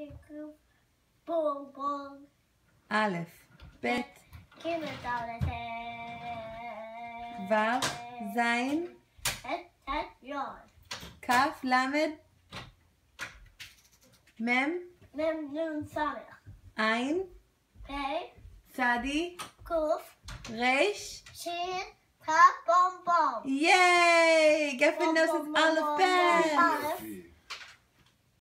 א', ב', ו', ז', כ', למד, מ', עין, צדי, ריש, ייי! Get the nose alphabet!